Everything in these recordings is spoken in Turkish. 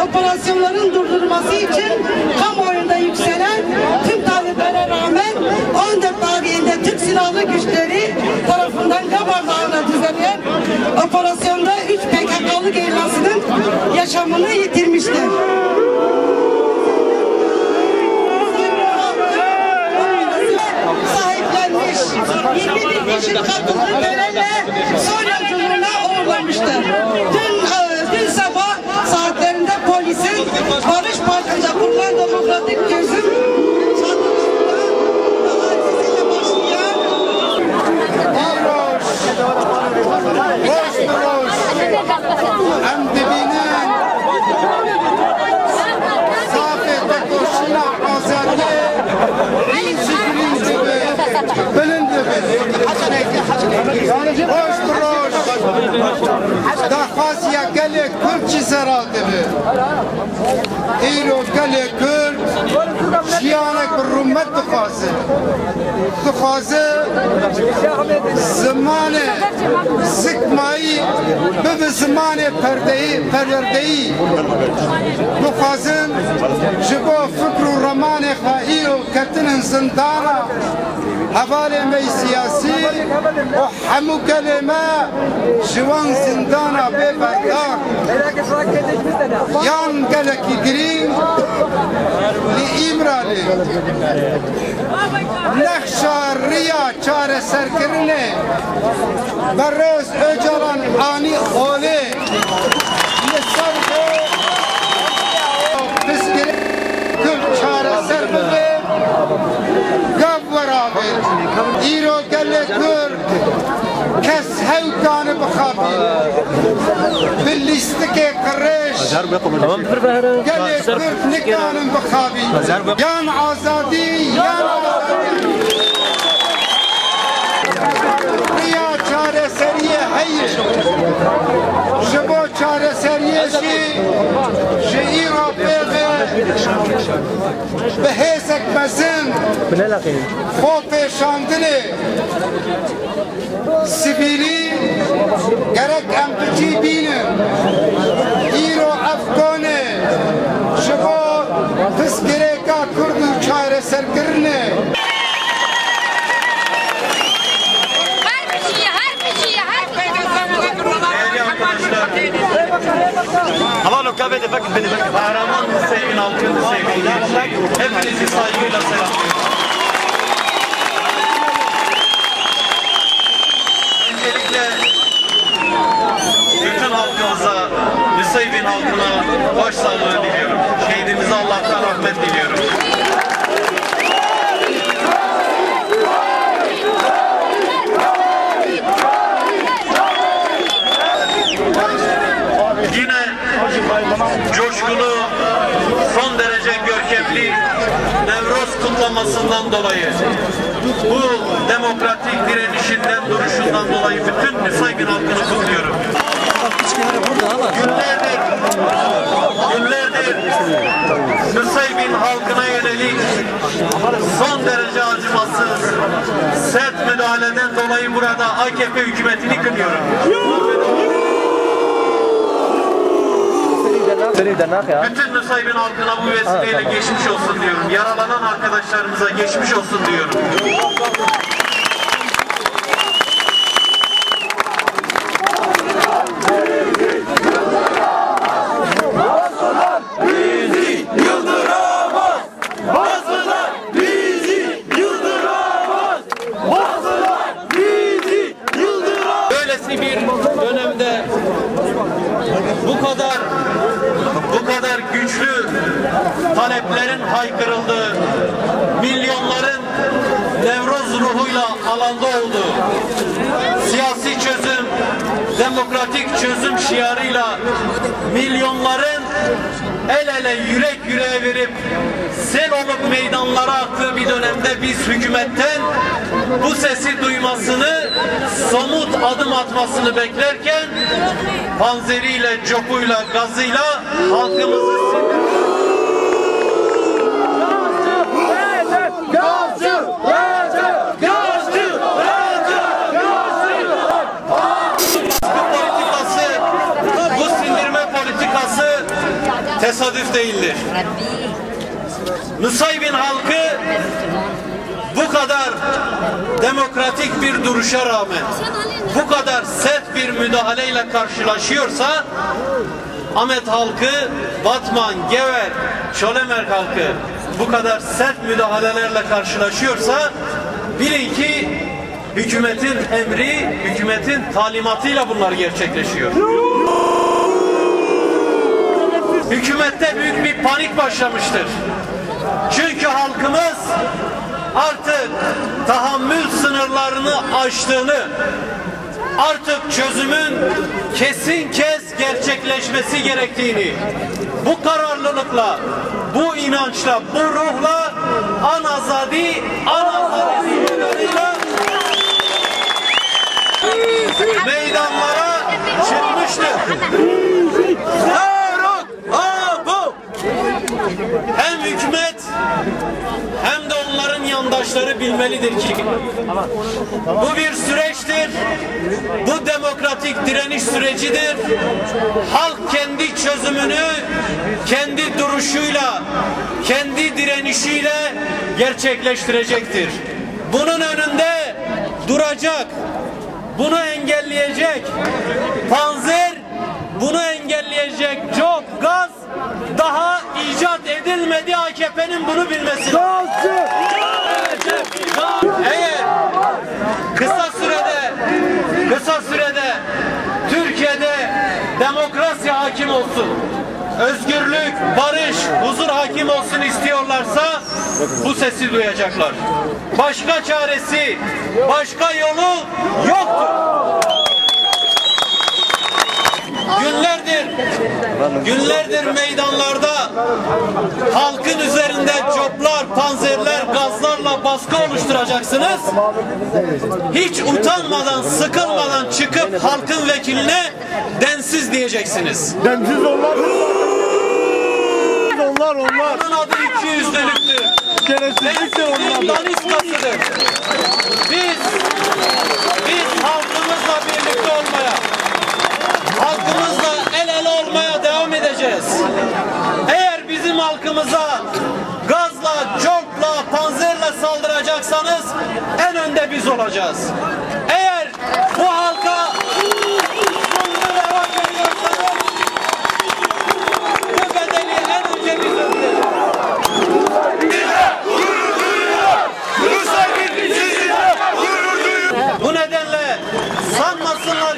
operasyonların durdurulması için kamuoyunda yükselen tüm taleplere rağmen 14 tarihinde Türk Silahlı Güçleri tarafından Gabar Dağı'na düzenlenen operasyonda 3 PKK'lı gerilasının yaşamını yitirmiştir. Sahiplenmiş 21 kişi katıldığı törenle son yolculuğuna uğurlamıştır. Dün sabah saatlerinde polisin Barış Parkı'nda kurulan demokratik çözüm hadisesiyle başlayan Daxwasiya gelê Kurd çi seral dibe. Îro gelê Kurd jiyanek bi rûmet dixwaze. Dixwaze zimanê zikmayî bibe zimanê perwerdeyî. Dixwazin ji bo fikr û remanê xwe îro ketinin zindana hevalê me siyasî û hemû gelê me ji wan zindana bêberdar yan gelekî girîng li İmralê nexşa riya çareserkirinê Berroz Öcalan anî olê li ser xwe piskirê Kurd çareser bibe gav werabe îro gelê Kurd kes hewkanı bixabî bi lîstikê qirêj gelê Kurd nikanin bixabî yan azadî yan azadî riya çareseriyê heye ji bo çareseriyê ji îro pêve bi hêsek mezin xwe pêşandinê sivîlî gerek em biçî bînin îro efgonê ji bo piskirêka Kurd û çareserkirinê Havalı kahvede bakın beni bakın. Kahraman Hüseyin Altın sevgiler. Hepinizi saygıyla selamlıyorum. Öncelikle bütün halkımıza, Hüseyin halkına başsağlığı diliyorum. Şehidimize Allah'tan rahmet diliyorum. Yine coşkulu, son derece görkemli Nevroz kutlamasından dolayı, bu demokratik direnişinden, duruşundan dolayı bütün Nusaybin halkını kutluyorum. Günlerdir Nusaybin halkına yönelik son derece acımasız, sert müdahaleden dolayı burada AKP hükümetini kınıyorum. Bütün Nusaybin halkına bu vesileyle geçmiş olsun diyorum. Yaralanan arkadaşlarımıza geçmiş olsun diyorum. Böylesi bir dönemde bu kadar güçlü taleplerin haykırıldığı, milyonların Nevroz ruhuyla alanda olduğu, siyasi çözüm, demokratik çözüm şiarıyla milyonların el ele yürek yüreğe verip sel olup meydanlara aktığı bir dönemde biz hükümetten bu sesi duymasını, somut adım atmasını beklerken panzeriyle, copuyla, gazıyla halkımızı tesadüf değildir. Nusaybin halkı bu kadar demokratik bir duruşa rağmen bu kadar sert bir müdahaleyle karşılaşıyorsa, Ahmet halkı, Batman, Gever, Çolemerk halkı bu kadar sert müdahalelerle karşılaşıyorsa, bilin ki hükümetin emri, hükümetin talimatıyla bunlar gerçekleşiyor. Hükümette büyük bir panik başlamıştır. Çünkü halkımız artık tahammül sınırlarını aştığını, artık çözümün kesin gerçekleşmesi gerektiğini, bu kararlılıkla, bu inançla, bu ruhla anazadi sloganıyla meydanlara çıkmıştır. Hem hükümet hem de onların yandaşları bilmelidir ki bu bir süreçtir, bu demokratik direniş sürecidir. Halk kendi çözümünü, kendi duruşuyla, kendi direnişiyle gerçekleştirecektir. Bunun önünde duracak, bunu engelleyecek panzer, bunu engelleyecek çok gaz daha icat edilmedi. AKP'nin bunu bilmesi lazım. Eğer kısa sürede Türkiye'de demokrasi hakim olsun, özgürlük, barış, huzur hakim olsun istiyorlarsa bu sesi duyacaklar. Başka çaresi, başka yolu yoktur. Günlerdir meydanlarda halkın üzerinde coplar, panzerler, gazlarla baskı oluşturacaksınız. Hiç utanmadan, sıkılmadan çıkıp halkın vekiline densiz diyeceksiniz. Densiz onlar. Onun adı ikiyüzlülüktür. Şerefsizliktir onlar. Daniskasıdır. Biz halkımızla birlikte olmaya, halkımızla el ele olmaya devam edeceğiz. Eğer bizim halkımıza gazla, copla, panzerle saldıracaksanız en önde biz olacağız. Eğer bu halka sonunu reva görüyorsanız bu bedeli en önce biz ödeyeceğiz. Bu nedenle sanmasınlar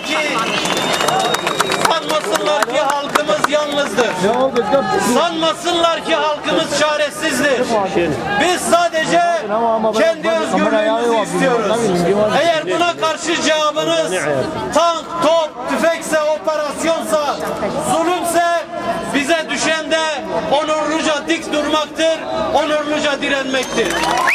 ki halkımız yalnızdır. Sanmasınlar ki halkımız çaresizdir. Biz sadece kendi özgürlüğümüzü istiyoruz. Eğer buna karşı cevabınız tank, top, tüfekse, operasyonsa, zulümse bize düşen de onurluca dik durmaktır, onurluca direnmektir.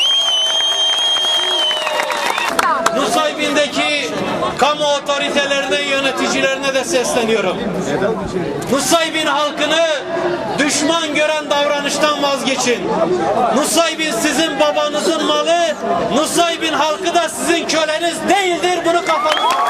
Nusaybin'deki kamu otoritelerine, yöneticilerine de sesleniyorum. Nusaybin halkını düşman gören davranıştan vazgeçin. Nusaybin sizin babanızın malı, Nusaybin halkı da sizin köleniz değildir. Bunu kafanızda.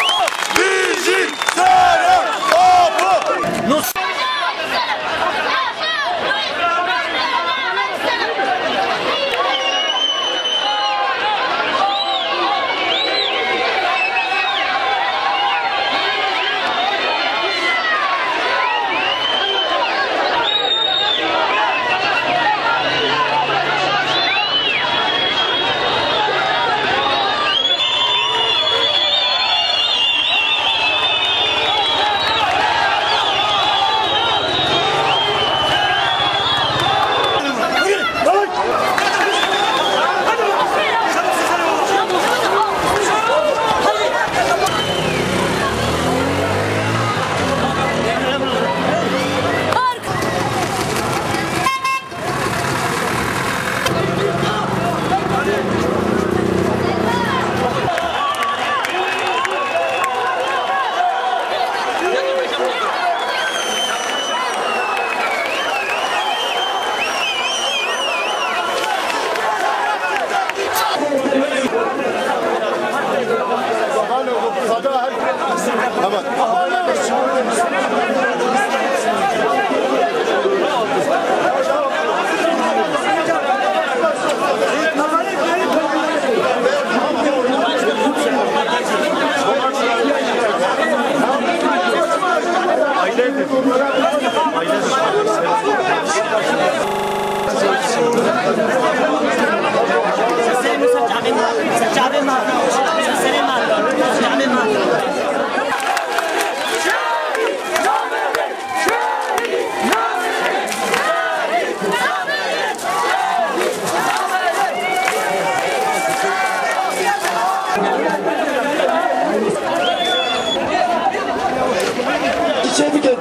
İçeri git.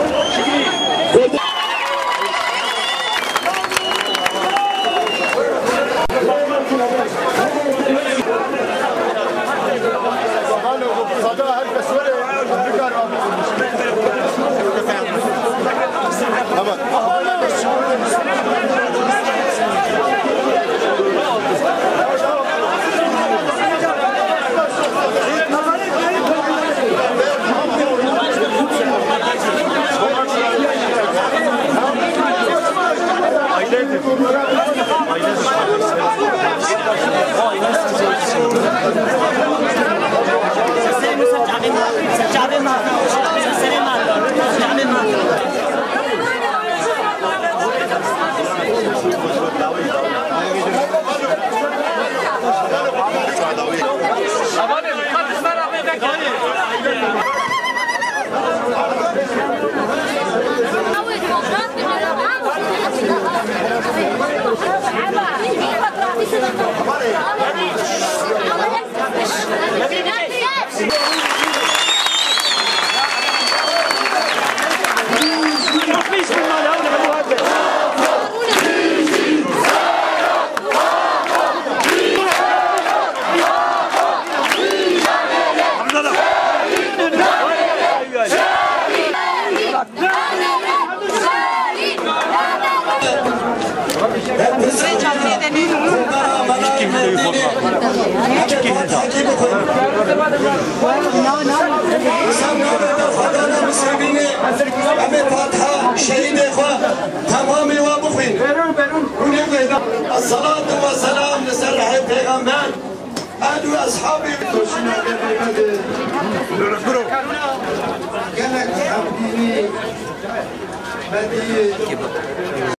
الصلاة والسلام لسرح البيغمبر أهل أصحابي Gelek abdini, bediye,